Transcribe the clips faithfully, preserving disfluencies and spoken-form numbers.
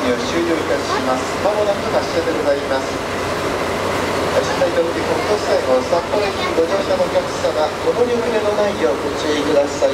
を終了いたします。まもなく発車でございます。寝台特急北斗西郷札幌駅ご乗車のお客様、お乗り遅れのないようご注意ください。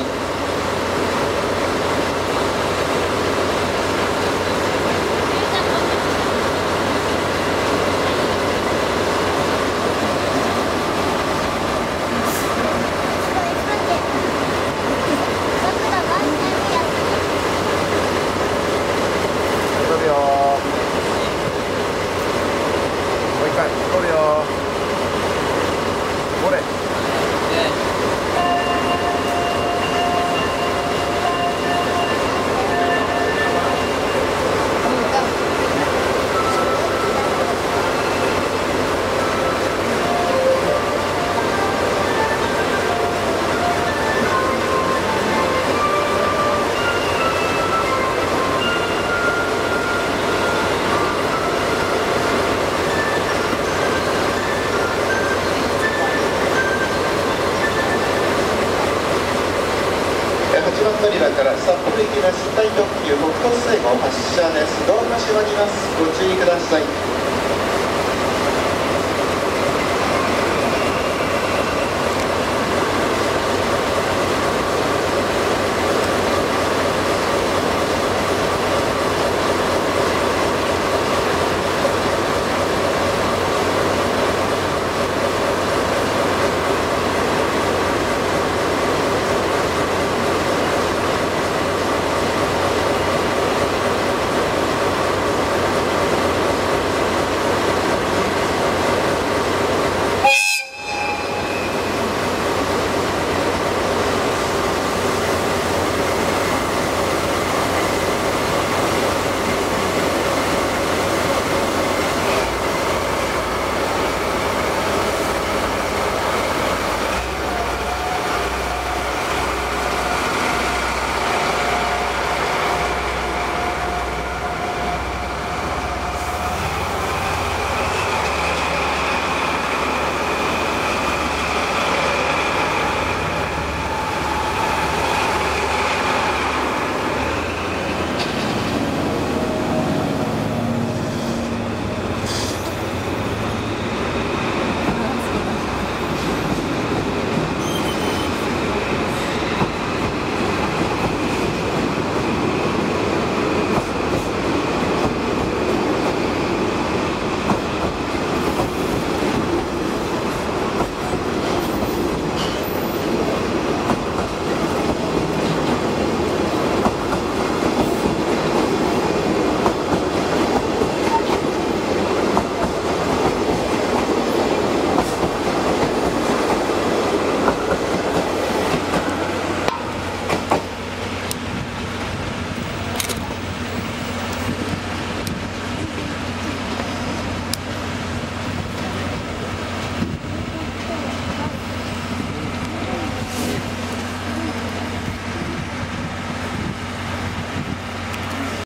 はちばん乗り場から札幌行きの寝台特急北斗西郷発車です。ドアが閉まります。ご注意ください。